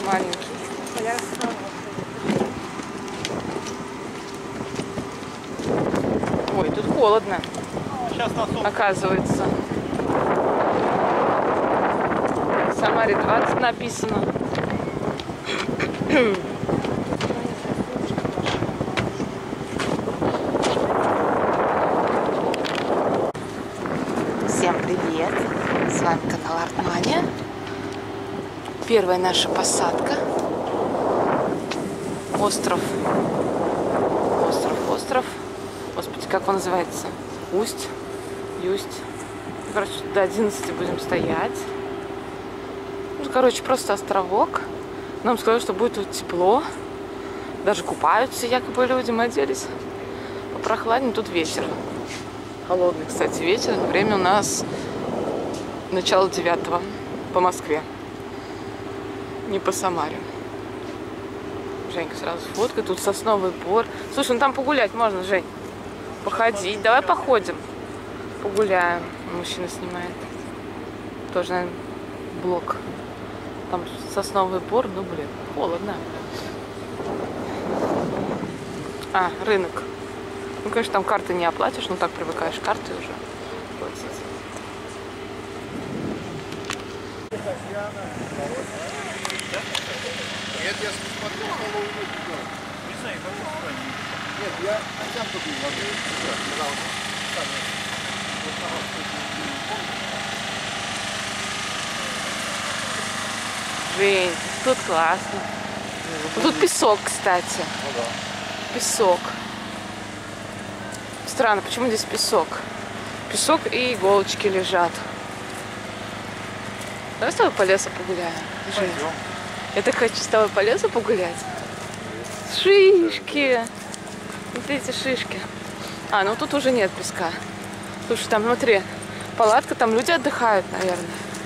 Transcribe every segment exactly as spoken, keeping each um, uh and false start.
маленький. Ой, тут холодно. Сейчас на солнце. Оказывается. В Самаре двадцать написано. Всем привет! С вами канал Артмания. Первая наша посадка. Остров. Остров, остров. Господи, как он называется? Усть. Юсть. Короче, до одиннадцати будем стоять. Ну, короче, просто островок. Нам сказали, что будет тут тепло. Даже купаются якобы люди, мы оделись. Попрохладнее, тут вечер. Холодный, кстати, вечер. Время у нас начало девятого по Москве. Не по Самаре. Женька сразу фоткает. Тут сосновый бор. Слушай, ну там погулять можно, Жень. Походить. Давай походим. Погуляем. Мужчина снимает. Тоже, наверное, блог. Там сосновый бор. Ну, блин, холодно. А, рынок. Ну, конечно, там карты не оплатишь, но так привыкаешь к карте уже платить. Нет, я смотрел голову. Не знаю, кого. Нет, я хотя бы тут могу. Жень, тут классно. Тут песок, кстати. Ну да. Песок. Странно, почему здесь песок? Песок и иголочки лежат. Давай с тобой по лесу погуляем. Жень. Пойдем. Я так хочу с тобой по лесу погулять. Шишки. Смотрите, шишки. А, ну тут уже нет песка. Слушай, там, смотри, палатка, там люди отдыхают, наверное.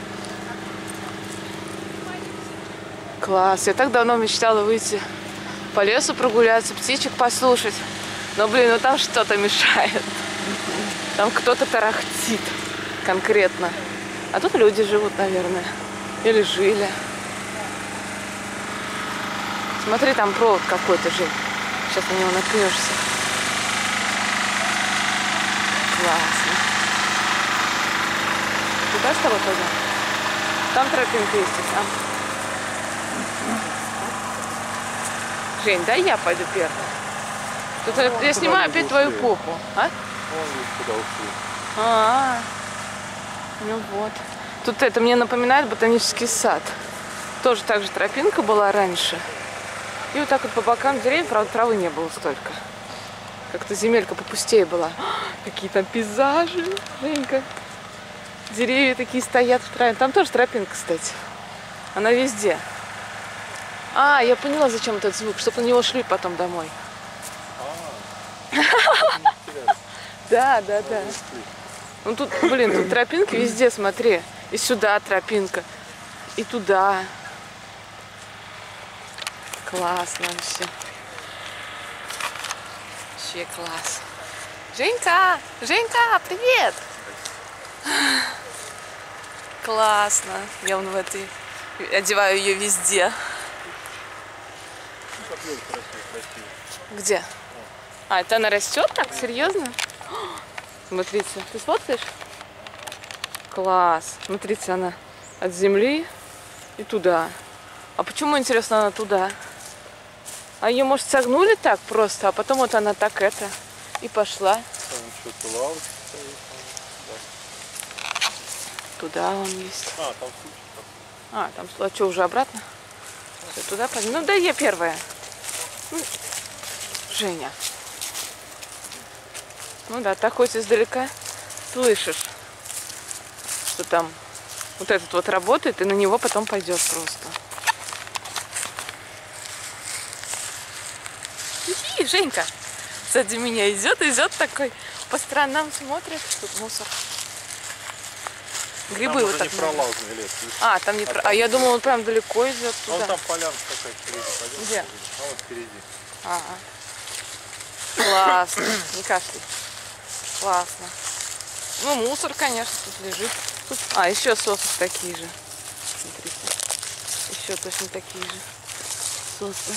Класс. Я так давно мечтала выйти по лесу прогуляться, птичек послушать. Но, блин, ну там что-то мешает. Там кто-то тарахтит конкретно. А тут люди живут, наверное. Или жили. Смотри, там провод какой-то же. Сейчас на него напьешься. Классно. Куда с тобой пойдем? Там тропинка есть, и там. Жень, дай я пойду первой. Тут а, я снимаю опять твою попу. А? Вон куда ушли. А, -а, а. Ну вот. Тут это мне напоминает ботанический сад. Тоже так же тропинка была раньше. И вот так вот по бокам деревьев, правда, травы не было столько. Как-то земелька попустее была. Какие там пейзажи, Женька. Деревья такие стоят в траве. Там тоже тропинка, кстати. Она везде. А, я поняла, зачем этот звук. Чтобы на него шли потом домой. Да, да, да. Ну тут, блин, тут тропинки везде, смотри. И сюда тропинка. И туда. Классно вообще. Вообще класс. Женька! Женька, привет! Классно. Я вон в этой... Одеваю ее везде. Где? А, это она растет так? Серьезно? Смотрите. Ты сфоткаешь? Класс. Смотрите, она от земли и туда. А почему, интересно, она туда? А ее, может, согнули так просто, а потом вот она так это и пошла. Там что-то лавочка стоит. Да. Туда он есть. А, там сучка. А, там а что, уже обратно? Все, туда пойдем. Ну да, я первая. Ну, Женя. Ну да, так хоть издалека слышишь, что там вот этот вот работает, и на него потом пойдет просто. И Женька сзади меня идет, идет такой, по сторонам смотрит, тут мусор. Грибы там вот так. не пролазный лес. А, там не а, про... а я думала, он прям далеко идет туда. Вон там полянка такая впереди. Пойдем. Где? А вот впереди. Ага. Классно. Не кашляй. Классно. Ну, мусор, конечно, тут лежит. Тут... А, еще сосны такие же. Смотрите. Еще точно такие же сосны.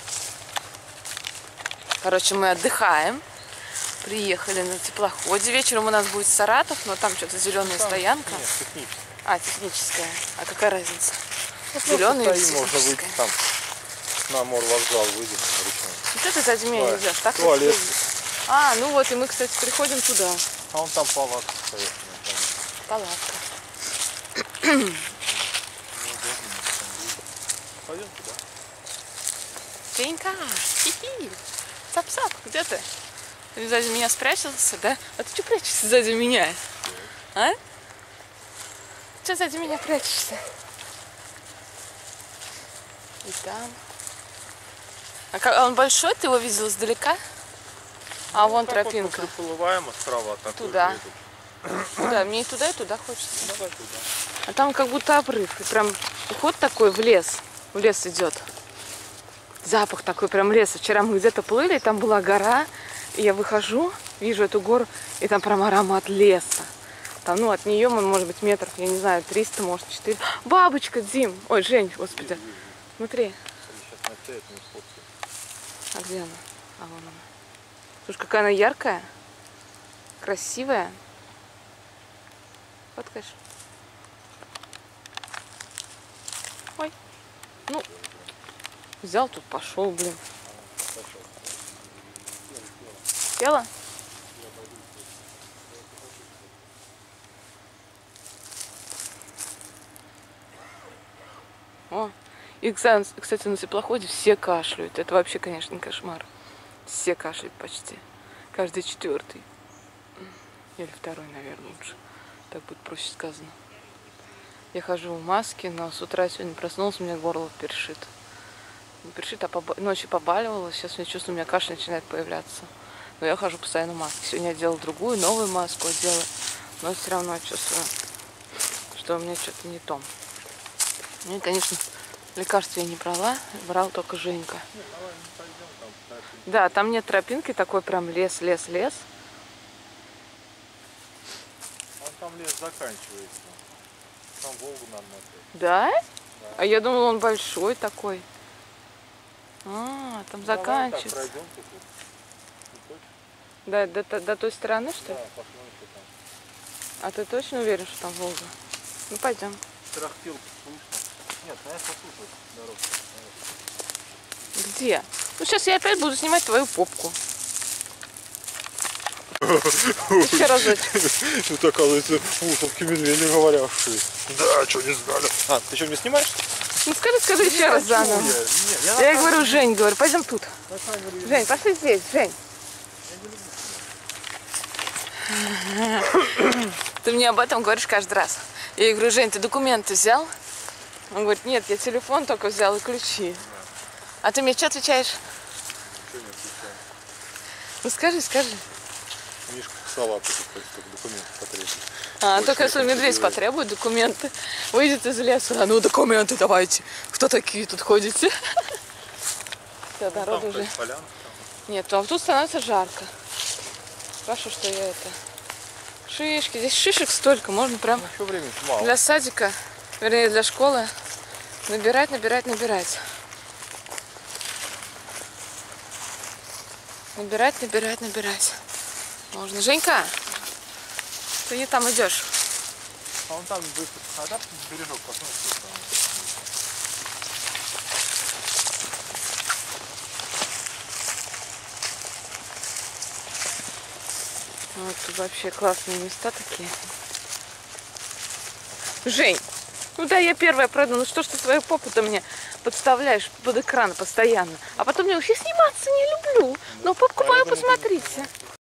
Короче, мы отдыхаем. Приехали на теплоходе. Вечером у нас будет Саратов, но там что-то зеленая там, стоянка. Нет, техническая. А, техническая. А какая разница? Ну, зеленый или техническая. Можно выйти там на морвокзал, выйдем на ручной. Вот это сзади меня нельзя. Так туалет. А, ну вот, и мы, кстати, приходим туда. А он там палатка стоит. Палатка. Пойдем туда. Женька, хи-хи. Сап-сап, где ты? Ты сзади меня спрячался, да? А ты что прячешься сзади меня? А? Что сзади меня прячешься? И там. А, как, а он большой? Ты его видел издалека? А ну, вон тропинка. Вот приплываем, а справа от туда. Туда. Мне и туда, и туда хочется. Давай туда. А там как будто обрыв. И прям уход такой в лес. В лес идет. Запах такой прям леса. Вчера мы где-то плыли, там была гора. И я выхожу, вижу эту гору, и там прям аромат леса. Там, ну, от нее, может быть, метров, я не знаю, триста, может, четыреста. Бабочка, Дим! Ой, Жень, господи. Вижу, вижу. Смотри. Сейчас на цвет не сфоткаю. А где она? А вон она. Слушай, какая она яркая. Красивая. Фоткаешь? Ой. Ну, взял тут, пошел, блин. Села? О, и, кстати, на теплоходе все кашляют. Это вообще, конечно, кошмар. Все кашляют почти. Каждый четвертый. Или второй, наверное, лучше. Так будет проще сказано. Я хожу в маске, но с утра сегодня проснулся, у меня горло першит. Не першит, а поба... ночью побаливало. Сейчас я чувствую, у меня кашель начинает появляться. Но я хожу постоянно в маске. Сегодня я делала другую, новую маску одела. Но все равно я чувствую, что у меня что-то не то. Ну и, конечно, лекарства я не брала. Брал только Женька. Нет, давай не пойдем, там, тропинка. Да, там нет тропинки, такой прям лес, лес, лес. Вон там лес заканчивается. Там Волгу надо смотреть. Да? Да. А я думала, он большой такой. А, там Давай заканчивается. так пройдем тут. Не точно? Да, до, до, до той стороны, что ли? Да, посмотрим, что там. А ты точно уверен, что там Волга? Ну, пойдем. Трахтел слышно. Нет, ну я послушаю дорогу. Где? Ну, сейчас я опять буду снимать твою попку. Еще разочек. Тут, оказывается, усовки медведи говорявшие. Да, что не знали. А, ты что, не снимаешь? Ну, скажи, скажи еще раз заново. Я, Нет, я, Я говорю, Жень, говорю, пойдем тут. на камеру я- Жень, пошли здесь, Жень. Ты мне об этом говоришь каждый раз. Я ей говорю, Жень, ты документы взял? Он говорит, нет, я телефон только взял и ключи. А ты мне что отвечаешь? Ничего не отвечаю. Ну скажи, скажи. Мишка салат только документы потребует. А, Больше только если никак не медведь говорит. потребует документы, выйдет из леса, а ну документы давайте. Кто такие тут ходите? Все, народ Там, уже. кстати, поляна. Нет, а тут становится жарко. Хорошо, что я это... Шишки, здесь шишек столько, можно прям Ну, еще времени мало. для садика, вернее для школы, набирать, набирать, набирать. Набирать, набирать, набирать. Можно. Женька, ты не там идешь. А он там быстро. А там бережок посмотри. что там. Вот тут вообще классные места такие. Жень, ну да, я первая пройду. Ну что ж ты свою попу-то мне подставляешь под экран постоянно. А потом мне вообще сниматься не люблю. Но попку мою Поэтому ты- посмотрите.